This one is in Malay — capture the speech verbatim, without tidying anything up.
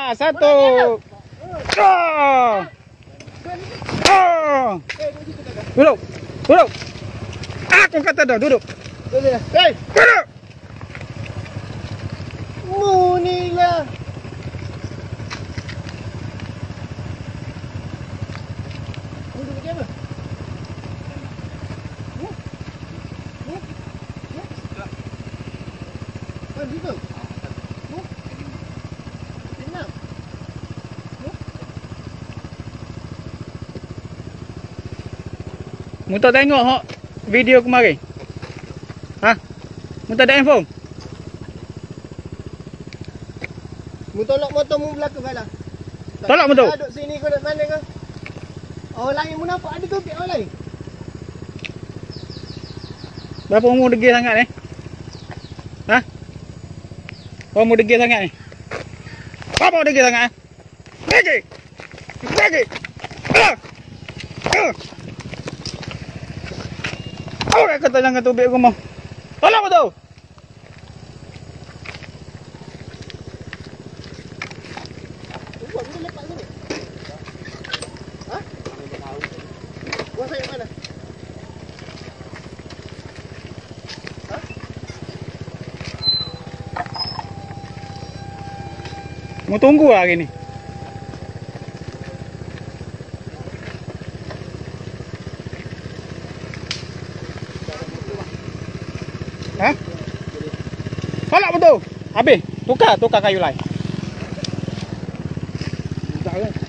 satu. Oh. Oh. Duduk. Duduk. Aku kata dah duduk. Hei, Duduk. munilah. Duduk macam apa? Oh, situ. Tenang. Mu tak tengok hok video kemarin? Ha? Mu tak ada handphone? Mu tolak motor mu belakang kalah. Tolak motor? Duduk sini kau nak mana kau? Orang lain mu nampak ada topik orang lain. Berapa umur degil sangat ni? Ha? Berapa umur degil sangat ni? Berapa umur degil sangat? Degil! Degil! Ah! Ah! Orang kata jangan tubik aku mau. Tolak betul! Buat ni lepak sini. Ha? Buat saya mana? Ha? Mau tunggu lah hari ni. Ha? Tolak betul. Habis. Tukar, tukar kayu lain. Tak kan?